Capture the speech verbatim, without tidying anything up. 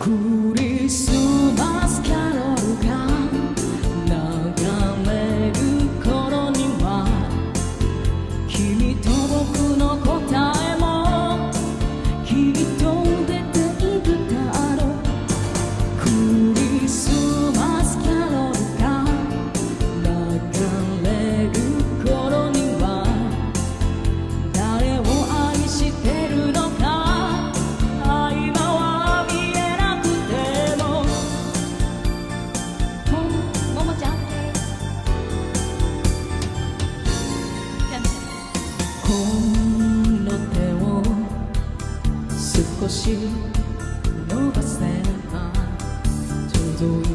クリスマスキャロルが流れる頃には君と僕の答えもきっと出ているだろう。クリスマスキャロルが流れる頃には誰を愛してるのかこの手を少し伸ばせば届い